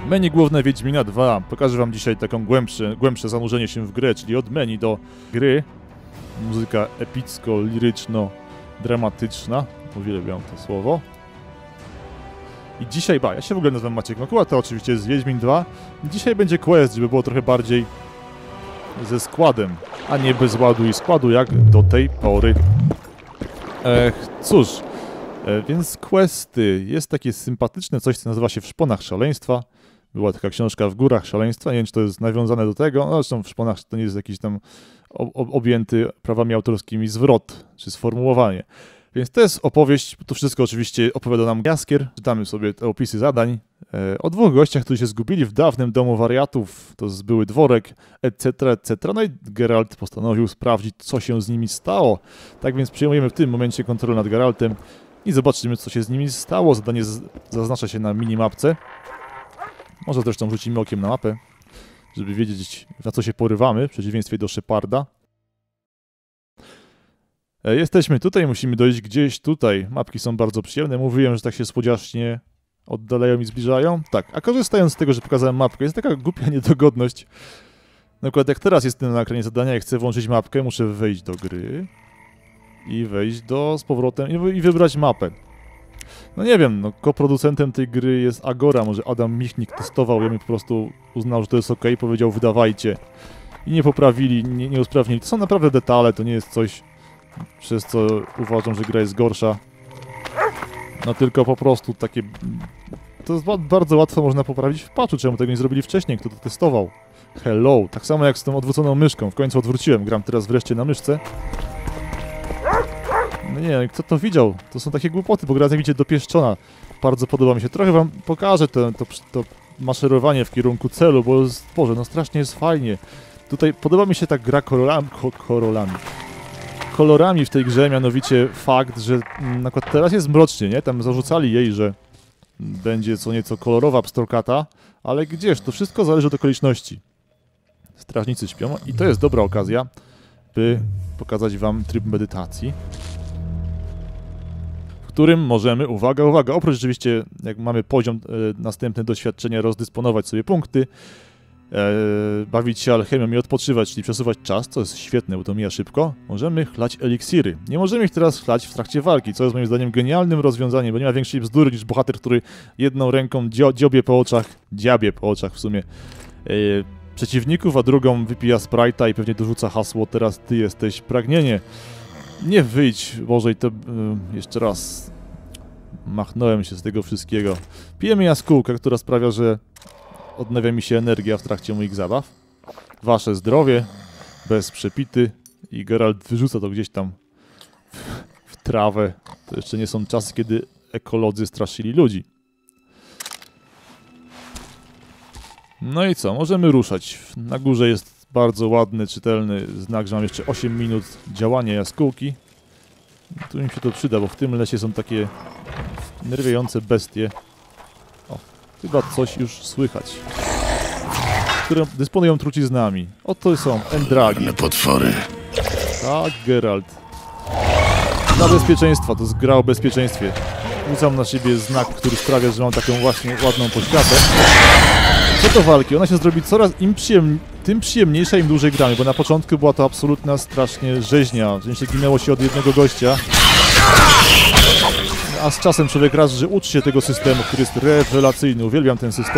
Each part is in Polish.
Menu główne Wiedźmina 2. Pokażę wam dzisiaj taką głębsze zanurzenie się w grę, czyli od menu do gry. Muzyka epicko-liryczno-dramatyczna. Uwielbiam to słowo. I dzisiaj, ja się w ogóle nazywam Maciek Makuła, to oczywiście jest Wiedźmin 2. Dzisiaj będzie quest, żeby było trochę bardziej ze składem, a nie bez ładu i składu, jak do tej pory. Cóż, więc questy. Jest takie sympatyczne coś, co nazywa się W szponach szaleństwa. Była taka książka W górach szaleństwa, nie wiem, czy to jest nawiązane do tego. No zresztą W szponach to nie jest jakiś tam objęty prawami autorskimi zwrot, czy sformułowanie. Więc to jest opowieść, to wszystko oczywiście opowiada nam Jaskier. Czytamy sobie te opisy zadań o dwóch gościach, którzy się zgubili w dawnym domu wariatów. To były dworek, etc., etc. No i Geralt postanowił sprawdzić, co się z nimi stało. Tak więc przejmujemy w tym momencie kontrolę nad Geraltem i zobaczymy, co się z nimi stało. Zadanie zaznacza się na minimapce. Może zresztą rzucimy okiem na mapę, żeby wiedzieć, na co się porywamy, w przeciwieństwie do Sheparda. Jesteśmy tutaj, musimy dojść gdzieś tutaj. Mapki są bardzo przyjemne. Mówiłem, że tak się słodziacznie oddalają i zbliżają. Tak, a korzystając z tego, że pokazałem mapkę, jest taka głupia niedogodność. Na przykład jak teraz jestem na ekranie zadania i chcę włączyć mapkę, muszę wejść do gry i wejść z powrotem i wybrać mapę. No nie wiem, no koproducentem tej gry jest Agora, może Adam Michnik testował, ja mi po prostu uznał, że to jest ok, powiedział wydawajcie. I nie poprawili, nie usprawnili. To są naprawdę detale, to nie jest coś, przez co uważam, że gra jest gorsza. No tylko po prostu takie... To jest bardzo łatwo można poprawić w patchu, czemu tego nie zrobili wcześniej, kto to testował. Hello, tak samo jak z tą odwróconą myszką, w końcu odwróciłem, gram teraz wreszcie na myszce. No nie, kto to widział? To są takie głupoty, bo gra jak widzicie dopieszczona. Bardzo podoba mi się. Trochę wam pokażę to maszerowanie w kierunku celu, bo Boże, no strasznie jest fajnie. Tutaj podoba mi się ta gra kolorami w tej grze, mianowicie fakt, że na przykład teraz jest mrocznie, nie? Tam zarzucali jej, że będzie co nieco kolorowa pstrokata, ale gdzież, to wszystko zależy od okoliczności. Strażnicy śpią i to jest dobra okazja, by pokazać wam tryb medytacji, w którym możemy, uwaga, oprócz rzeczywiście, jak mamy poziom następny doświadczenia, rozdysponować sobie punkty, bawić się alchemią i odpoczywać, czyli przesuwać czas, co jest świetne, bo to mija szybko, możemy chlać eliksiry. Nie możemy ich teraz chlać w trakcie walki, co jest moim zdaniem genialnym rozwiązaniem, bo nie ma większej bzdury niż bohater, który jedną ręką dziabie po oczach w sumie przeciwników, a drugą wypija Sprite'a i pewnie dorzuca hasło teraz ty jesteś pragnienie. Nie wyjdź, Boże, i to jeszcze raz machnąłem się z tego wszystkiego. Pijemy jaskółkę, która sprawia, że odnawia mi się energia w trakcie moich zabaw. Wasze zdrowie, bez przepity i Geralt wyrzuca to gdzieś tam w trawę. To jeszcze nie są czasy, kiedy ekolodzy straszyli ludzi. No i co? Możemy ruszać. Na górze jest bardzo ładny, czytelny znak, że mam jeszcze 8 minut działania jaskółki. Tu mi się to przyda, bo w tym lesie są takie nerwiające bestie. O, chyba coś już słychać. Które dysponują truciznami. Oto są endragi. Potwory. Tak, Geralt. Dla bezpieczeństwa, to jest gra o bezpieczeństwie. Rzucam na siebie znak, który sprawia, że mam taką właśnie ładną poświatę. Co to walki? Ona się zrobi coraz tym przyjemniejsza, im dłużej gramy, bo na początku była to absolutna strasznie rzeźnia. W sensie ginęło się od jednego gościa. A z czasem człowiek raz, że uczy się tego systemu, który jest rewelacyjny. Uwielbiam ten system.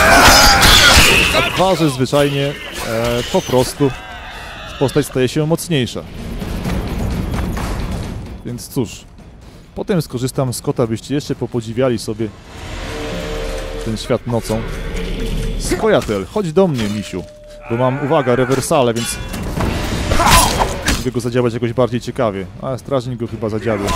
A dwa, że zwyczajnie po prostu postać staje się mocniejsza. Więc cóż, potem skorzystam z kota, byście jeszcze popodziwiali sobie ten świat nocą. Skojatel, chodź do mnie, misiu, bo mam, uwaga, rewersale, więc mogę go zadziałać jakoś bardziej ciekawie. A strażnik go chyba zadziałał.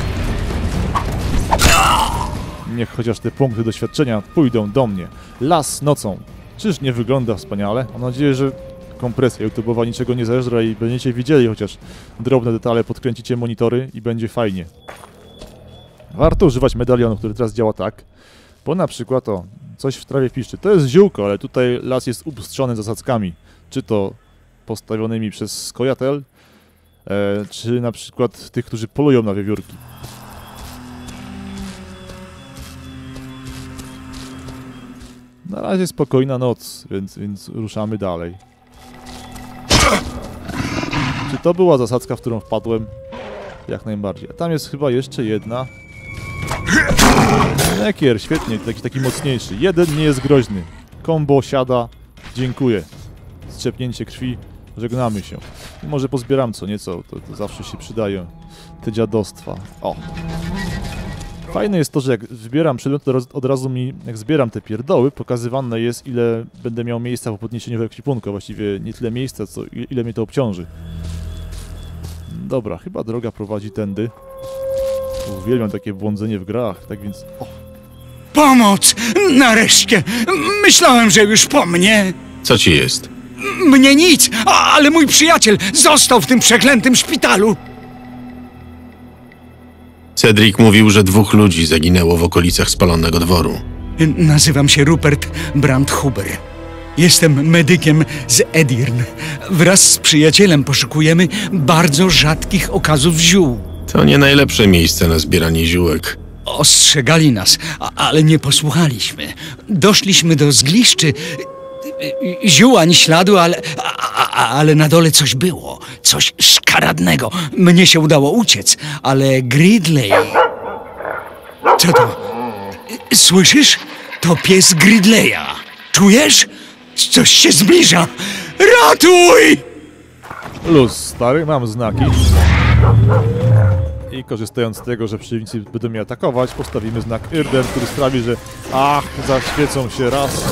Niech chociaż te punkty doświadczenia pójdą do mnie. Las nocą. Czyż nie wygląda wspaniale? Mam nadzieję, że kompresja YouTube'owa niczego nie zeżra i będziecie widzieli chociaż drobne detale, podkręcicie monitory i będzie fajnie. Warto używać medalionu, który teraz działa tak, bo na przykład coś w trawie piszczy. To jest ziółko, ale tutaj las jest ubstrzony zasadzkami. Czy to postawionymi przez Skojatel, czy na przykład tych, którzy polują na wiewiórki. Na razie spokojna noc, więc ruszamy dalej. Czy to była zasadzka, w którą wpadłem? Jak najbardziej. A tam jest chyba jeszcze jedna. Nekier, świetnie, taki mocniejszy. Jeden nie jest groźny. Combo siada. Dziękuję. Strzepnięcie krwi. Żegnamy się. I może pozbieram co nieco, to zawsze się przydają te dziadostwa. O! Fajne jest to, że jak wybieram przedmiot, to od razu mi, jak zbieram te pierdoły, pokazywane jest, ile będę miał miejsca po podniesieniu ekwipunku. Właściwie nie tyle miejsca, co ile mnie to obciąży. Dobra, chyba droga prowadzi tędy. Uwielbiam takie błądzenie w grach, tak więc... O. Pomoc! Nareszcie! Myślałem, że już po mnie. Co ci jest? Mnie nic, ale mój przyjaciel został w tym przeklętym szpitalu. Cedric mówił, że 2 ludzi zaginęło w okolicach spalonego dworu. Nazywam się Rupert Brandhuber. Jestem medykiem z Edirn. Wraz z przyjacielem poszukujemy bardzo rzadkich okazów ziół. To nie najlepsze miejsce na zbieranie ziółek. Ostrzegali nas, ale nie posłuchaliśmy. Doszliśmy do zgliszczy. Ziół ani śladu, ale na dole coś było. Coś szkaradnego. Mnie się udało uciec, ale Gridley... Co to? Słyszysz? To pies Gridleya. Czujesz? Coś się zbliża. Ratuj! Luz, stary, mam znaki. I korzystając z tego, że przeciwnicy będą mnie atakować, postawimy znak Irden, który sprawi, że zaświecą się raz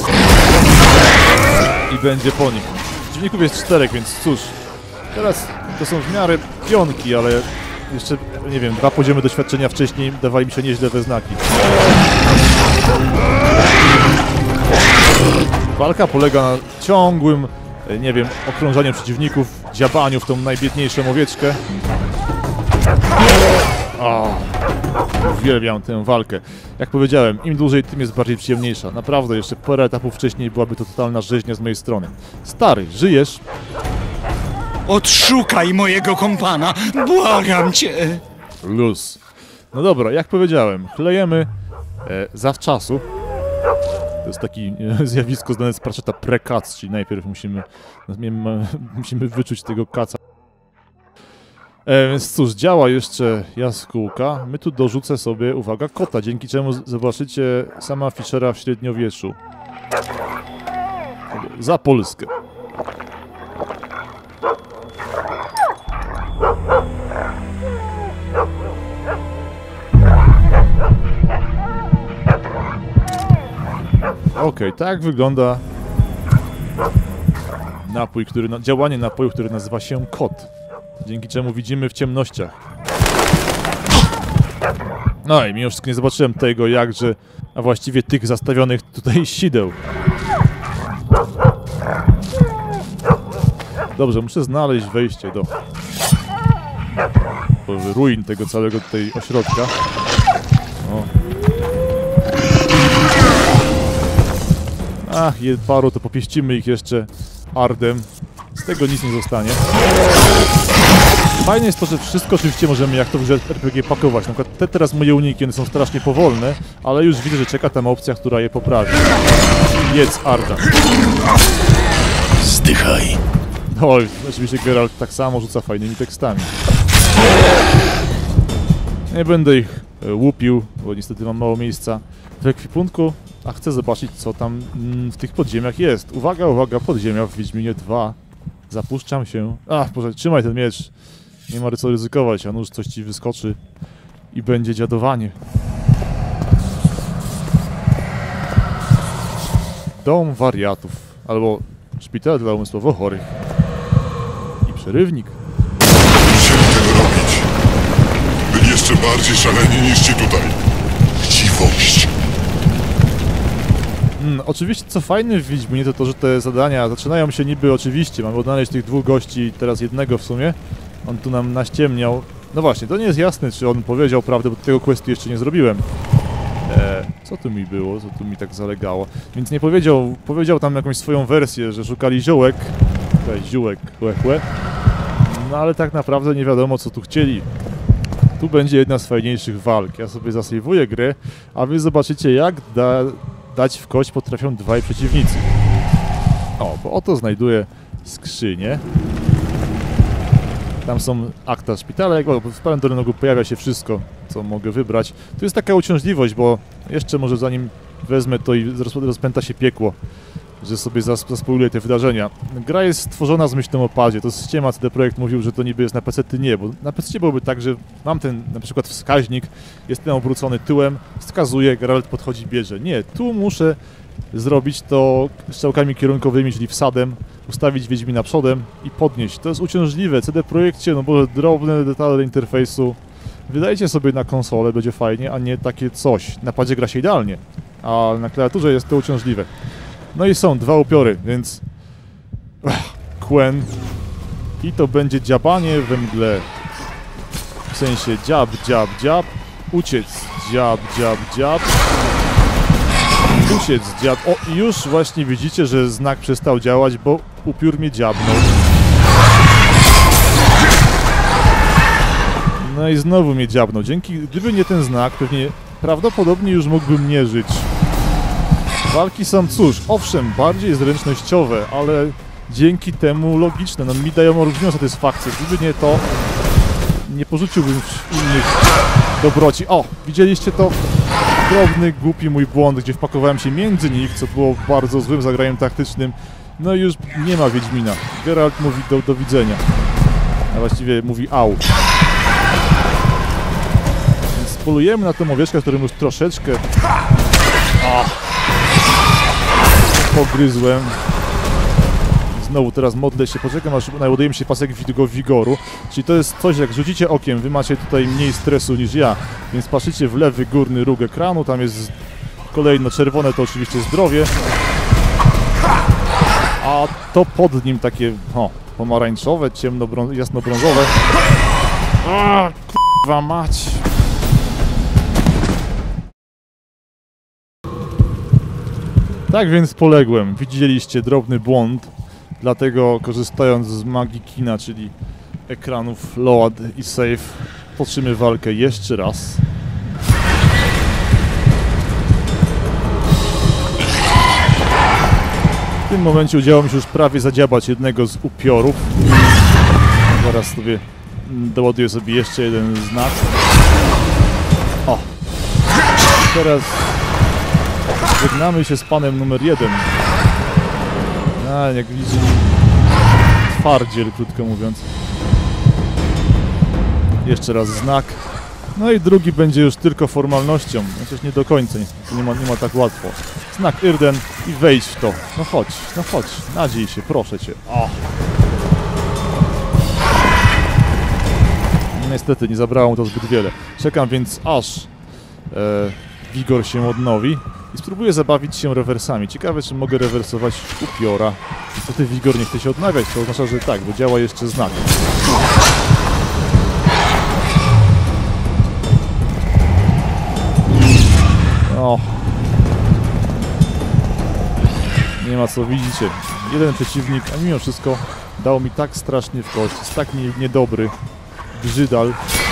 i będzie po nich. Przeciwników jest 4, więc cóż, teraz to są w miarę pionki, ale jeszcze, nie wiem, 2 poziomy doświadczenia wcześniej dawali mi się nieźle we znaki. Walka polega na ciągłym, nie wiem, okrążaniu przeciwników, dziabaniu w tą najbiedniejszą owieczkę. Uwielbiam tę walkę. Jak powiedziałem, im dłużej, tym jest bardziej przyjemniejsza. Naprawdę, jeszcze parę etapów wcześniej byłaby to totalna rzeźnia z mojej strony. Stary, żyjesz? Odszukaj mojego kompana, błagam cię. Luz. No dobra, jak powiedziałem, chlejemy zawczasu. To jest takie zjawisko znane z Pratchetta pre-cuts, czyli najpierw musimy wyczuć tego kaca. Więc cóż, działa jeszcze jaskółka. My tu dorzucę sobie, uwaga, kota, dzięki czemu zobaczycie sama Fischera w średniowieczu. Za Polskę. Okej, tak wygląda napój, działanie napoju, który nazywa się kot. Dzięki czemu widzimy w ciemnościach. No i mimo wszystko nie zobaczyłem tego jakże, a właściwie tych zastawionych tutaj sideł. Dobrze, muszę znaleźć wejście do ruin tego całego tutaj ośrodka. O. Paru to popieścimy ich jeszcze ardem. Z tego nic nie zostanie. Fajne jest to, że wszystko oczywiście możemy jak to w grze RPG pakować. Na przykład teraz moje uniki, one są strasznie powolne, ale już widzę, że czeka tam opcja, która je poprawi. Jedz arda. Zdychaj. Oj, oczywiście Geralt tak samo rzuca fajnymi tekstami. Nie będę ich łupił, bo niestety mam mało miejsca w ekwipunku, a chcę zobaczyć, co tam w tych podziemiach jest. Uwaga, uwaga, podziemia w Wiedźminie 2. Zapuszczam się. Boże, trzymaj ten miecz. Nie ma co ryzykować, a nuż coś ci wyskoczy i będzie dziadowanie. Dom wariatów, albo szpital dla umysłowo chorych. I przerywnik. Musieli tego robić. Byli jeszcze bardziej szaleni niż ci tutaj. Chciwość. Oczywiście, co fajne w Wiedźminie, to to, że te zadania zaczynają się niby oczywiście. Mamy odnaleźć tych 2 gości, teraz jednego w sumie. On tu nam naściemniał. No właśnie, to nie jest jasne, czy on powiedział prawdę, bo tego questu jeszcze nie zrobiłem. Co tu mi było? Co tu mi tak zalegało? Więc nie powiedział, powiedział tam jakąś swoją wersję, że szukali ziołek. Ziółek, chłe. No ale tak naprawdę nie wiadomo, co tu chcieli. Tu będzie jedna z fajniejszych walk. Ja sobie zasejwuję grę, a wy zobaczycie, jak dać w kość potrafią dwaj przeciwnicy. O, bo oto znajduję skrzynię. Tam są akta szpitala, jak w prawym dolnym rogu pojawia się wszystko, co mogę wybrać. Tu jest taka uciążliwość, bo jeszcze może zanim wezmę to i rozpęta się piekło, że sobie zaspoiluję te wydarzenia. Gra jest stworzona z myślą o padzie. To jest ściema, CD Projekt mówił, że to niby jest na PC-ty, nie, bo na PC byłoby tak, że mam ten na przykład wskaźnik, jestem obrócony tyłem, wskazuje, Geralt podchodzi, bierze. Nie, tu muszę zrobić to strzałkami kierunkowymi, czyli wsadem, ustawić Wiedźmina przodem i podnieść. To jest uciążliwe. CD Projekcie, no bo drobne detale interfejsu. Wydajcie sobie na konsolę, będzie fajnie, a nie takie coś. Na padzie gra się idealnie, a na klawiaturze jest to uciążliwe. No i są dwa upiory, więc... Quen. I to będzie dziabanie we mgle. W sensie dziab, dziab, dziab. Uciec. Dziab, dziab, dziab. Uciec, dziab. O, i już właśnie widzicie, że znak przestał działać, bo upiór mnie dziabnął. No i znowu mnie dziabnął. Gdyby nie ten znak, pewnie prawdopodobnie już mógłbym nie żyć. Walki są, cóż, owszem, bardziej zręcznościowe, ale dzięki temu logiczne. No mi dają olbrzymią satysfakcję. Gdyby nie to, nie porzuciłbym innych dobroci. O, widzieliście to? Drobny, głupi mój błąd, gdzie wpakowałem się między nich, co było bardzo złym zagraniem taktycznym. No i już nie ma Wiedźmina. Geralt mówi do widzenia. A właściwie mówi au. Więc polujemy na tą owieczkę, którym już troszeczkę... pogryzłem. Znowu teraz modlę się, poczekam aż naładuje mi się pasek wigoru. Czyli to jest coś, jak rzucicie okiem, wy macie tutaj mniej stresu niż ja, więc patrzycie w lewy górny róg ekranu, tam jest kolejno czerwone, to oczywiście zdrowie. A to pod nim takie, pomarańczowe, jasnobrązowe. A, kurwa mać. Tak więc poległem. Widzieliście drobny błąd, dlatego korzystając z magii kina, czyli ekranów load i save, toczymy walkę jeszcze raz. W tym momencie udziało mi się już prawie zadziabać jednego z upiorów. Zaraz sobie doładuję sobie jeszcze jeden znak. O! Teraz żegnamy się z panem numer 1. Jak widzicie, twardziel, krótko mówiąc. Jeszcze raz znak. No i drugi będzie już tylko formalnością. Chociaż nie do końca, nie ma tak łatwo. Znak Yrden i wejdź w to. No chodź, nadziej się, proszę cię. O. Niestety nie zabrało mu to zbyt wiele. Czekam więc aż wigor się odnowi i spróbuję zabawić się rewersami. Ciekawe, czy mogę rewersować upiora. Niestety wigor nie chce się odnawiać, to oznacza, że tak, bo działa jeszcze znak. O. Nie ma co, widzicie. Jeden przeciwnik, a mimo wszystko dał mi tak strasznie w kość. Jest tak niedobry. Brzydal.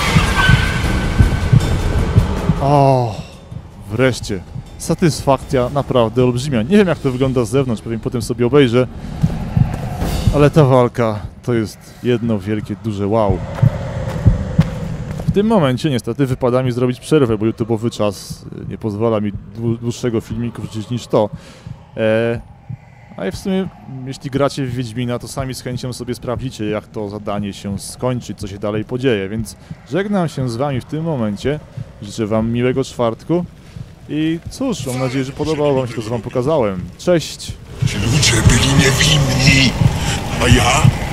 O, wreszcie. Satysfakcja naprawdę olbrzymia. Nie wiem, jak to wygląda z zewnątrz, pewnie potem sobie obejrzę. Ale ta walka to jest jedno wielkie, duże wow. W tym momencie niestety wypada mi zrobić przerwę, bo YouTube'owy czas nie pozwala mi dłuższego filmiku wrzucić niż to. A w sumie, jeśli gracie w Wiedźmina, to sami z chęcią sobie sprawdzicie, jak to zadanie się skończy, co się dalej podzieje. Więc żegnam się z wami w tym momencie. Życzę wam miłego czwartku. I cóż, mam nadzieję, że podobało wam się to, co wam pokazałem. Cześć! Ci ludzie byli niewinni, a ja